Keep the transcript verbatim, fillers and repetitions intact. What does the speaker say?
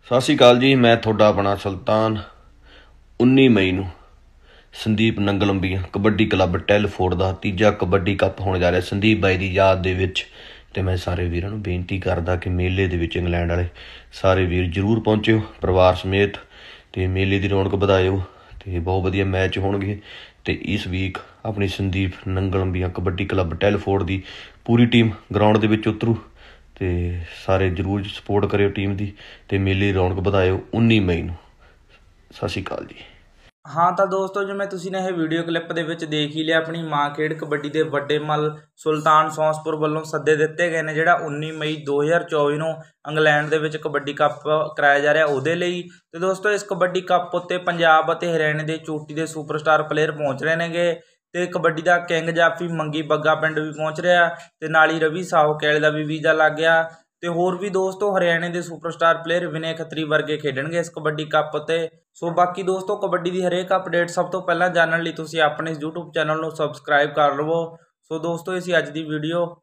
ਸਤਿ ਸ਼੍ਰੀ ਅਕਾਲ ਜੀ। मैं ਤੁਹਾਡਾ अपना सुल्तान उन्नी मई ਨੂੰ ਸੰਦੀਪ ਨੰਗਲੰਬੀਆਂ ਕਬੱਡੀ ਕਲੱਬ ਟੈਲਫੋਰਡ ਦਾ ਤੀਜਾ ਕਬੱਡੀ ਕੱਪ ਹੋਣ ਜਾ ਰਿਹਾ ਸੰਦੀਪ ਬਾਈ ਦੀ ਯਾਦ ਦੇ ਵਿੱਚ। ਤੇ ਮੈਂ ਸਾਰੇ ਵੀਰਾਂ ਨੂੰ ਬੇਨਤੀ ਕਰਦਾ ਕਿ ਮੇਲੇ ਦੇ ਵਿੱਚ ਇੰਗਲੈਂਡ ਵਾਲੇ ਸਾਰੇ ਵੀਰ ਜ਼ਰੂਰ ਪਹੁੰਚਿਓ ਪਰਿਵਾਰ ਸਮੇਤ ਤੇ ਮੇਲੇ ਦੀ ਰੌਣਕ ਵਧਾਇਓ ਤੇ ਬਹੁਤ ਵਧੀਆ ਮੈਚ ਹੋਣਗੇ। ਤੇ ਇਸ ਵੀਕ ਆਪਣੀ ਸੰਦੀਪ ਨੰਗਲੰਬੀਆਂ ਕਬੱਡੀ ਕਲੱਬ ਟੈਲਫੋਰਡ ਦੀ ਪੂਰੀ ਟੀਮ ਗਰਾਊਂਡ ਦੇ ਵਿੱਚ ਉਤਰੂ ਤੇ ਸਾਰੇ ਜ਼ਰੂਰ ਸਪੋਰਟ ਕਰਿਓ ਟੀਮ ਦੀ ਤੇ ਮੇਲੇ ਦੀ ਰੌਣਕ ਵਧਾਇਓ उन्नी मई ਨੂੰ। ਸਤਿ ਸ਼੍ਰੀ ਅਕਾਲ ਜੀ। हाँ तो दोस्तों जिवें तुसीं ने वीडियो क्लिप दे विच देख ही लिया अपनी मां खेड कबड्डी के वड्डे मल सुल्तान सौंसपुर वालों सद्दे दिते गए ने जिहड़ा उन्नी मई दो हज़ार चौबी नूं इंग्लैंड दे विच कबड्डी कप कराया जा रहा उहदे लई। ते दोस्तों इस कबड्डी कप उत्ते पंजाब अते हरियाणे के चोटी के सुपरस्टार प्लेयर पहुँच रहे नेगे ते कबड्डी का किंग जाफी मंगी बग्गा पिंड भी पहुँच रहा ते नाल ही रवि साहो कैले का भी वीज़ा लग गया। तो होर भी दोस्तों हरियाणे के सुपरस्टार प्लेयर विनय खत्री वर्गे खेडणगे इस कबड्डी कप ते। सो बाकी दोस्तों कबड्डी की हरेक अपडेट सब तो पहला जानने लई तुसीं अपने इस यूट्यूब चैनल को सबसक्राइब कर लवो। सो दोस्तों इसी अज की वीडियो